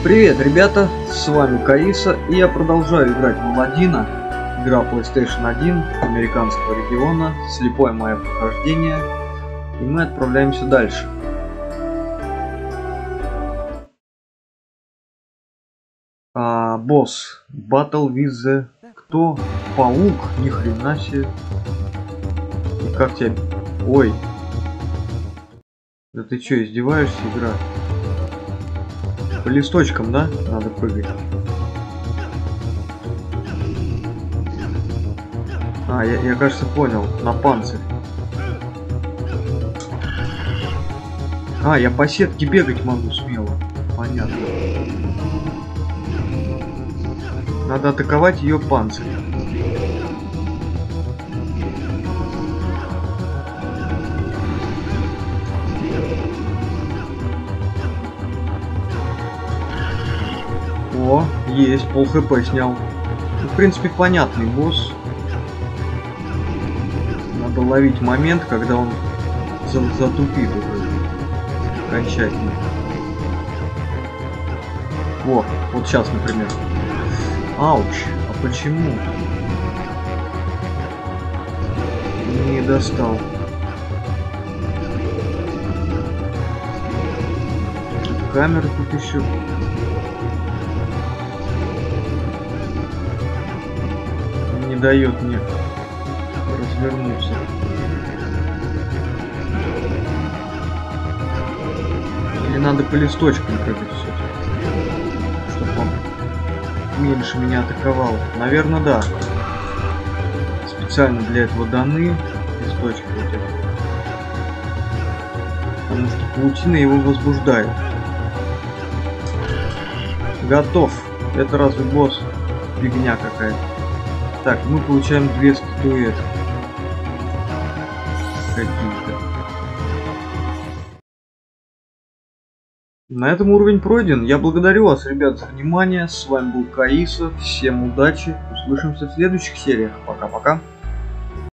Привет, ребята, с вами Каиса, и я продолжаю играть в Аладдина. Игра PlayStation 1, американского региона, слепое мое прохождение, и мы отправляемся дальше. Босс, Battle with the... Кто? Паук? Ни хрена себе. И как тебя... Ой. Да ты чё, издеваешься, игра? По листочкам, да? Надо прыгать. Я кажется, понял. На панцирь. Я по сетке бегать могу смело. Понятно. Надо атаковать ее панцирь. О, есть, пол хп снял. Ну, в принципе, понятный босс. Надо ловить момент, когда он затупит уже окончательно. Вот сейчас, например. Ауч, а почему? Не достал. Камера тут еще. Не дает мне развернуться. Или надо по листочкам прыгать все-таки, чтобы он меньше меня атаковал. Наверное, да. Специально для этого даны листочки вот эти. Потому что паутина его возбуждает. Готов. Это разве босс? Фигня какая-то. Так, мы получаем 2 статуэтки. Какие-то. На этом уровень пройден. Я благодарю вас, ребят, за внимание. С вами был Каиса. Всем удачи. Услышимся в следующих сериях. Пока-пока.